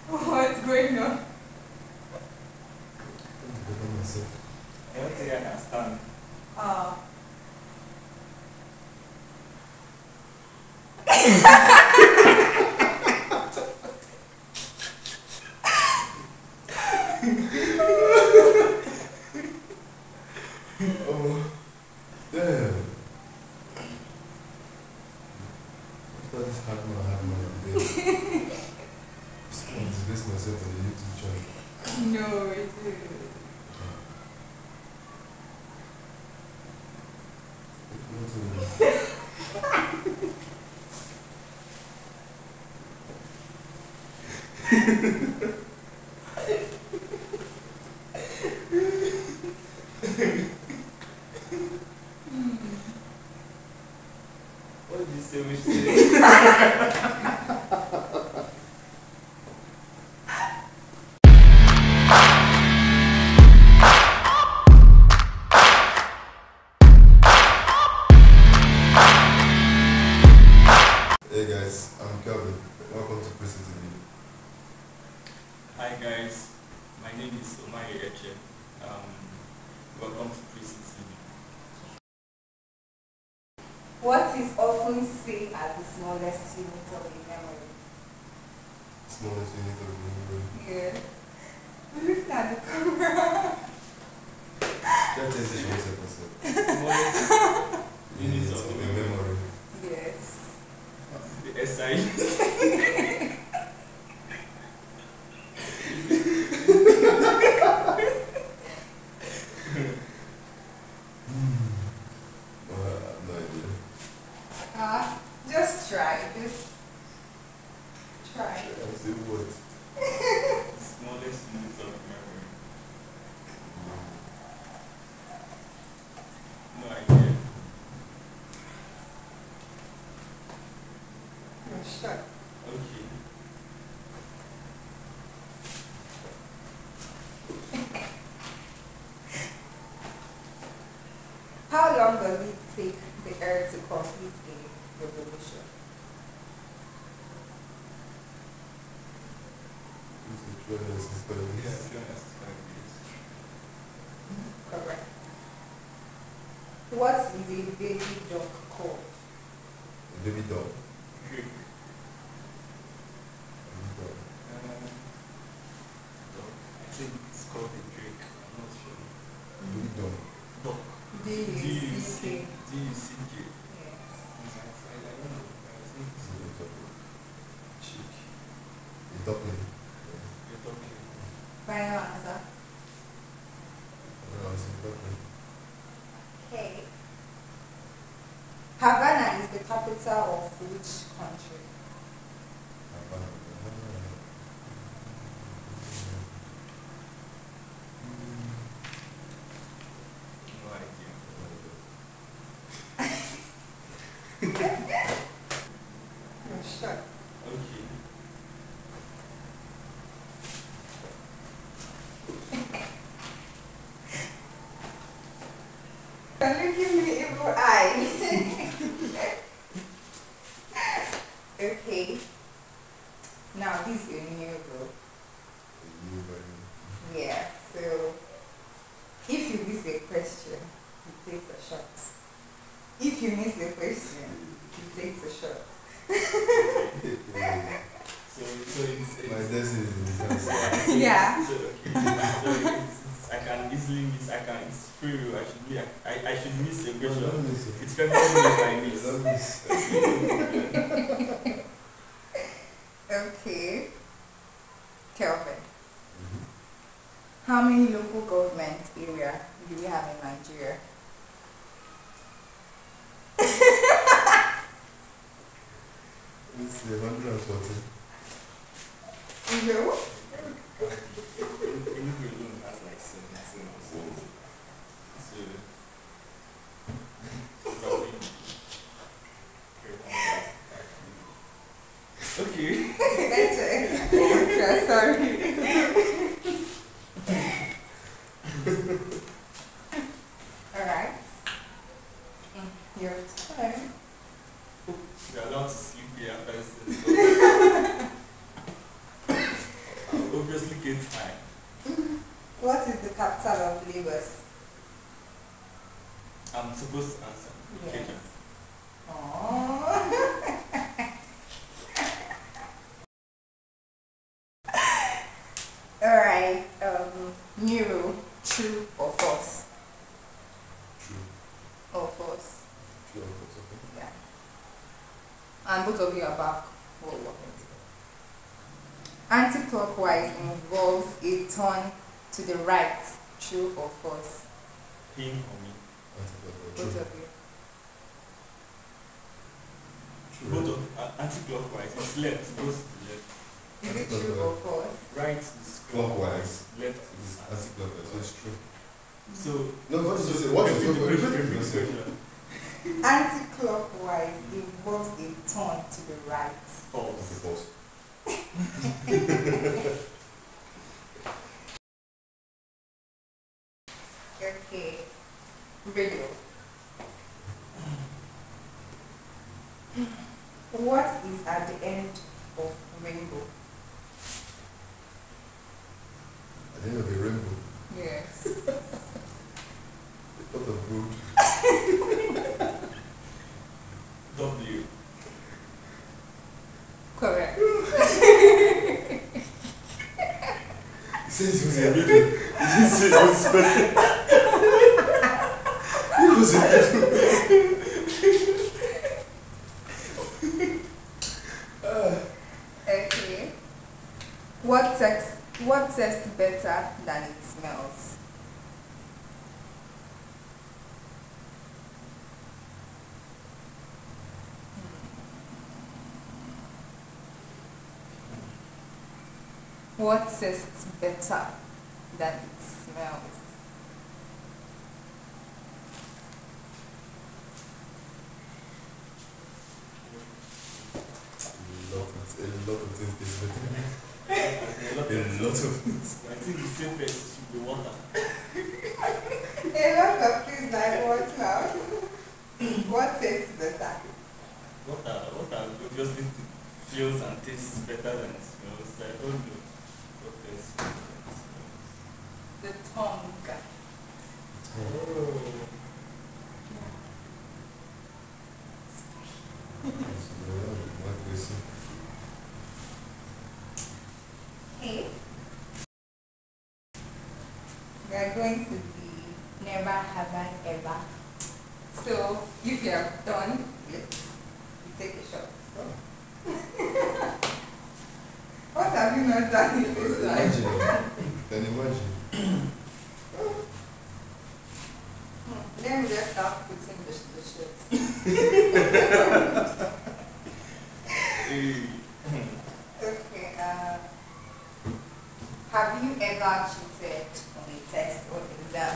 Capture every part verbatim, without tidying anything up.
What's going on? I don't think I can stand. Oh. Oh, damn. After this hard man, hard man, I'm dead. Just want to disgrace myself on the YouTube channel. No, it is. What did you say we should say? Hey guys, I'm Calvin. Welcome to Prissy T V. Hi guys, my name is Omari Eche. Um, welcome to Prissy T V. What is often seen as the smallest unit of a memory? Smallest unit of the memory. Yes. Look at the camera. That is the short episode. Smallest Unit units of of the the memory. memory. Yes. The S I. Uh, I have no idea. Ah, just try. Just try. I say what? The smallest units of memory. No idea. No, sure. Okay. How long does it take the Earth to complete a revolution? This is three hundred sixty-five Yeah, years. three hundred sixty-five years. Correct. What is a baby duck called? A baby dog. Greek. Baby dog. Um, I think it's called the Drake. I'm not sure. Baby dog. Duck. D D U U C C K. D U C K. Yes. I don't know. I think it's Baby dog. Chick. A duckling. you're talking. Final answer. Yeah, it's a duckling. Okay. Havana is the capital of which country? Havana. No idea. No, sure. Okay. Can you give me evil eye? Okay. Now this is a new rule. You very- Yeah. So if you miss a question, you take a shot. If you miss a question, you take a shot. Yeah. So, so it's, it's My destiny is in his hands. Yeah. So, okay. So it's, it's, I can easily miss. I can. It's free will. I should be. I, I should miss a No, question. don't miss it. It's perfect if I miss. Don't miss. Okay. Kelvin, Mhm. how many local government area do we have in Nigeria? It's one hundred forty. No. Enugu alone has like seventeen or something. So, probably. Okay. That's it. Yeah, sorry. Alright. Mm, your turn. You're allowed to sleep here after this. obviously gets high. What is the capital of Lagos? I'm supposed to answer. Yes. Ikeja. Aww. Alright, um, Nero, true or false? True. Or false? True or false, okay. Yeah. And both of you are back. Whoa, whoa. Anti-clockwise involves a turn to the right. True or false? Him or me? Anti-clockwise. Both True. of you. True. Both of uh, anti-clockwise. It's left. It goes to the left. Is it true or false? Right is Clockwise. left It's is anti-clockwise, so it's true. So No, what did you say? What is repeat the clockwise? question, Repeat repeat the the question. question. Anti-clockwise involves a turn to the right. Okay, False. false. Okay. Radio. What is at the end of rainbow? At the end of the rainbow, Yes. a lot of road. W. Correct. He says it was a riddle. He didn't say it was special. It was a riddle. Okay. What tastes what tastes better than it smells? What tastes better than it smells? A lot of, a lot of things taste better. A lot A of- lot of things. I think the safest should be water. A lot of things like what now? What tastes better? Water, water obviously feels and tastes better than it smells. I don't know what tastes better than it smells. The tongue. Oh. What do we see? Hey. We are going to be never have I ever. So if you have done it, you take a shot. What have you not done in this life? Imagine. Can you imagine? Hmm, Let me just start putting the, the shots. Hey. Okay, uh, have you ever cheated on a test or exam?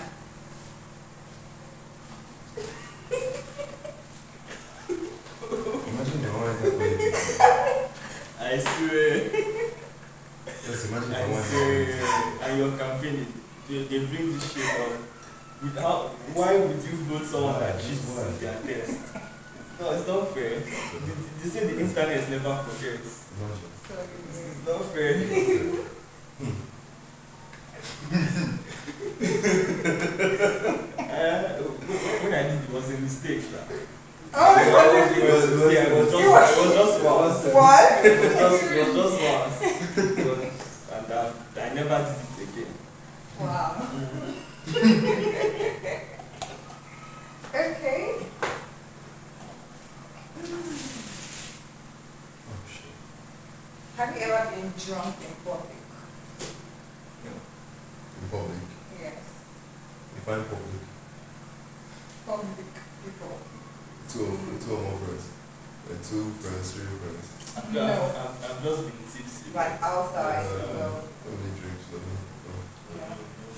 Imagine the one that politics. I swear. Just imagine the I one swear. And your campaign, they, they bring this shit up. Without, why would you vote someone that Why? cheats Why? on their test? No, it's not fair. They, they say the internet never forgets. Imagine. So you It's not fair. uh, when I did it was a mistake. Right? Oh, It was a mistake. It was just, it was just once. what? It was just, it was just once. It was- And uh, I never did it again. Wow. Okay. Oh shit. Have you ever been drunk in public? In public. Yes. If I'm public. Public people. Two of two or more friends. Like two friends, three friends. I've, No. I've, I've, I've just been tipsy. Like outside. Uh, so, Only drinks, so no. no. yeah.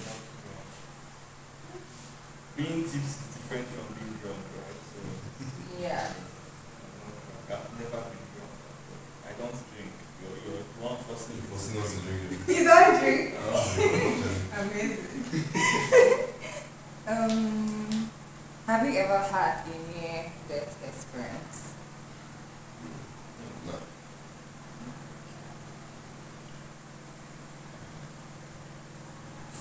Being tipsy is different from being drunk, right? So, Yeah. I've never been drunk. I don't drink. You're, you're the one forcing me. Forcing us to drink it. You don't drink? I don't drink, Amazing. um, have you ever had a near-death experience? no.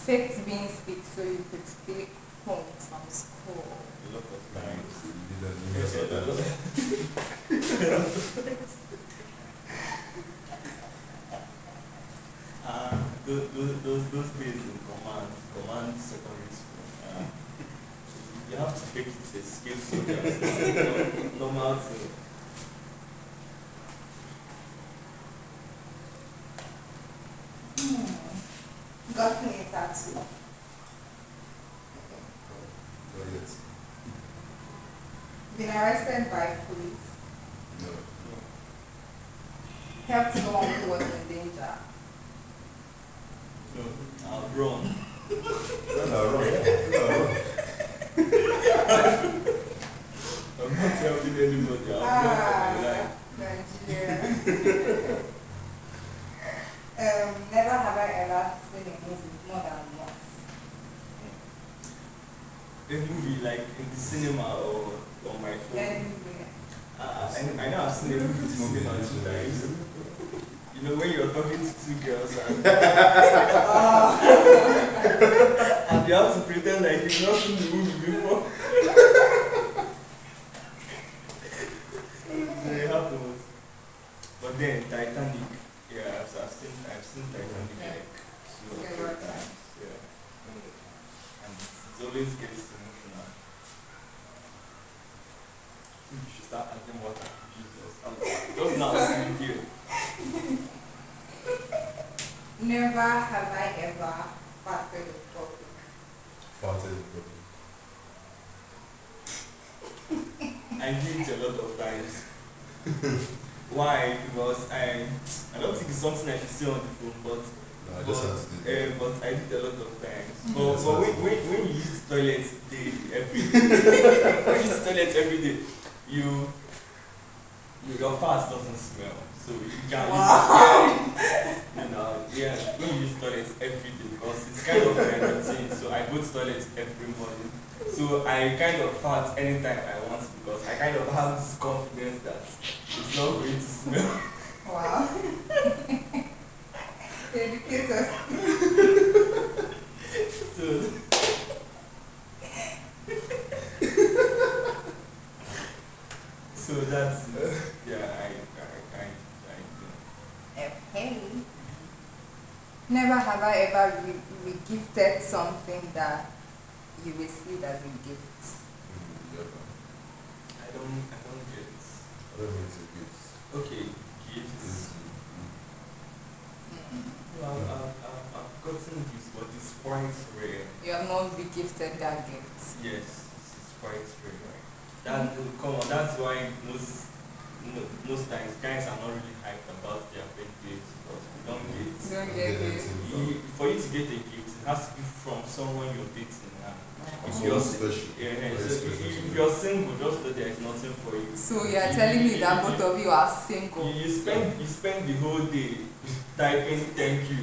faked being sick so you could stay home from school. A lot of times. You did that, you Yes, messed a up lot that. of Uh, those, those, those, those days in command, command secondary school, uh, you have to fake it a skill soldier. It's not normal to. Hmm. Gotten a tattoo. Not yet. Been arrested by police. No. Helped someone who was in danger. No, I'll run. No, no, wrong. No. I'm not helping anybody. I'll run for my Ah, life. Nigeria. um, never have I ever seen a movie more than once. A movie like in the cinema or on my phone. Anyway. Uh, I, I know I've seen a movie in the cinema two times. You know when you're talking to two girls and, and you have to pretend like you've not seen the movie before. So it happens. But then Titanic, yeah, I've, I've seen I've seen Titanic like two or Several three times. Yeah. And it always gets emotional. You should start adding water. Jesus. I'm just now seeing you. Never have I ever farted in public. Farted in public. I do it a lot of times. Why? Because I I don't think it's something I should say on the phone, but No, I but, just have to do uh, but I did a lot of times. Mhm. But, Yes, but I when, do. when, when you use the toilet daily, every day, when you use the toilet every day, you, you your fast doesn't smell. So you can Wow. yeah, you know, yeah, when you use the toilet every day, because it's kind of my routine. So I go to toilet every morning. So I kind of fart anytime I want because I kind of have this confidence that it's not going to smell. Wow. Educate us. So So that's it. Yeah, I I I I Okay. Never have I ever re- re-gifted something that you received as a gift. Mm, yeah, man. I don't I don't get I don't think it's a gift. okay gifts. It's, Mm. Well, I've, I've, I've gotten gifts, but it's quite rare. You have not re-gifted that gift. Yes, it's, it's quite rare. That come on, that's why most mo- most times guys are not really hyped about their birthdays because we don't get. You don't I get get it. anything You, for you to get a gift, it has to be from someone you're dating. And if from you're someone si- special. yeah, Very so if, special if to you. you're single, just know there is nothing for you. So you are telling me that both of you are single. You, you spend you spend the whole day typing thank you.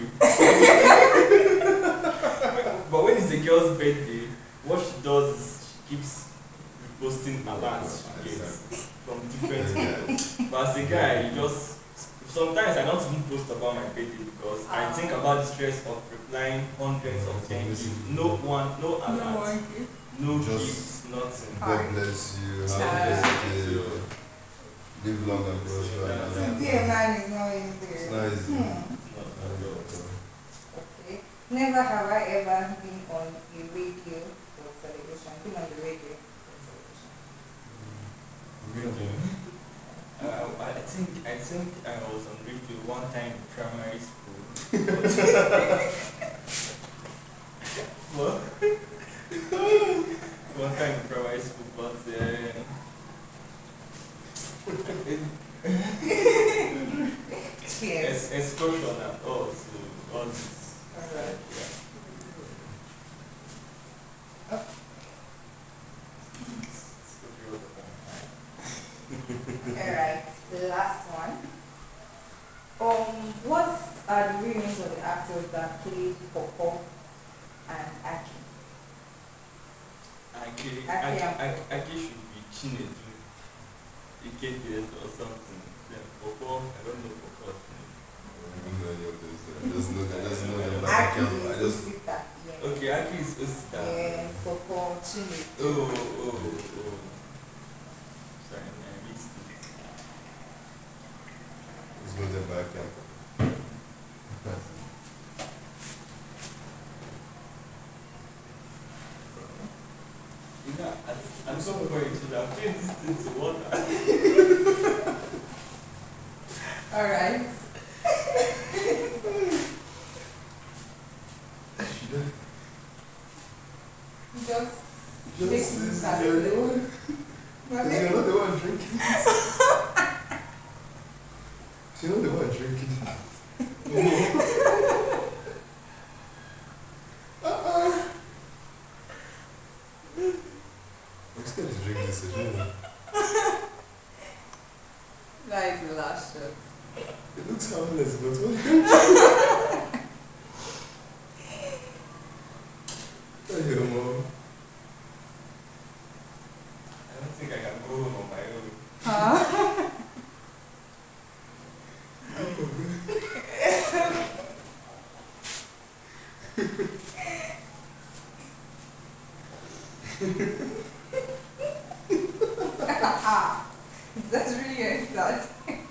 But when it's the girl's birthday, what she does is she keeps reposting alerts she gets from different people. But as a guy, you just sometimes I don't even post about my birthday because I think about the stress of replying hundreds of thank you. No one, no alert, no Just- gift, nothing. God bless you. Have a Child. blessed day. Live long and prosper. and Yeah. happy. Today man is not easy. It's not easy. Hmm. Not at all. Okay. Never have I ever been on a radio or television. Been on the radio or television. Uh, I think I think I was on radio one time in primary school. What? One time in primary school, but uh, Cheers. es- excursion and all, so all this. Alright. Yeah. Oh. It's the real one. Alright. The last one. Um, what are the real names of the actors that played Popo and Aki? Aki, Aki Aki, and- Aki, Aki should be Chinedu. Ikedies or something. Yeah, Popo, I don't know Popo's name. I don't know any of this. I just know that. I just know that. Aki I is just. Sita. Yes. Actually. Oh, oh, oh. Sorry, I missed it. Let's go there back then. You know, at, at some point you should have changed this thing to water. Alright. Just Just Make this me is pass. the only one. Well, You're not the one drinking it. You're not the one drinking it. uh-uh. I'm scared to drink this again. that is the last shot. It looks harmless, but what? Thank you, Mom. I don't think I can go home on my own. Huh? That's really a thought.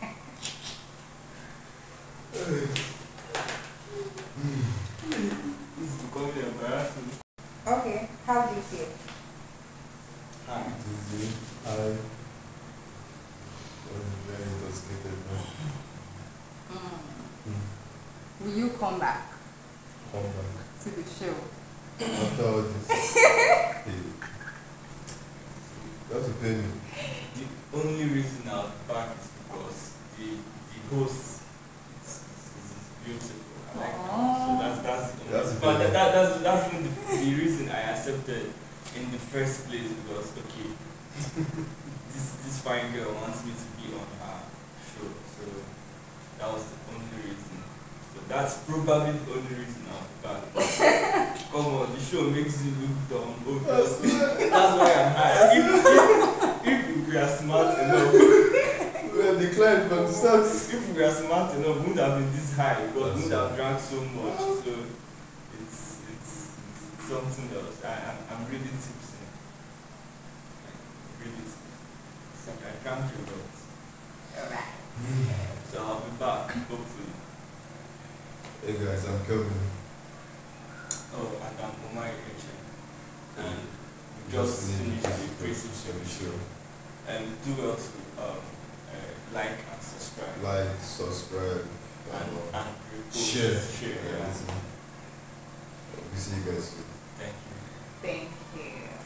This is becoming embarrassing. Okay, how do you feel? Ah, Dizzy, I was very intoxicated now. Mm. Will you come back Come back. to the show? After all this, hey, you have to pay me. the only reason I'll be back is because the the host is, is, is beautiful. I like her. So that's that's the only That's reason. the But that, thing. that, that's that's even the, the reason I accepted in the first place because okay, this this fine girl wants me to be on her show. So that was the only reason. So that's probably the only reason I'll be back. Come on, the show makes you look dumb. Obviously. That's why I'm high. If, if, if we are smart enough, We have declined from the start. if we are smart enough, we wouldn't have been this high because we That's wouldn't have right. drank so much. So it's it's, it's something else. I I'm, I'm really tipsy. Like, really tipsy. It's like I drank a lot. Alright. So I'll be back hopefully. Hey guys, I'm Kelvin. Oh, and I'm Omar Echen. And we just finished the pre-session show. And do well to um, uh, like and subscribe. Like, subscribe, And, uh, and repost, share. share Yeah, yeah. listen. We see you guys soon. Thank you. Thank you.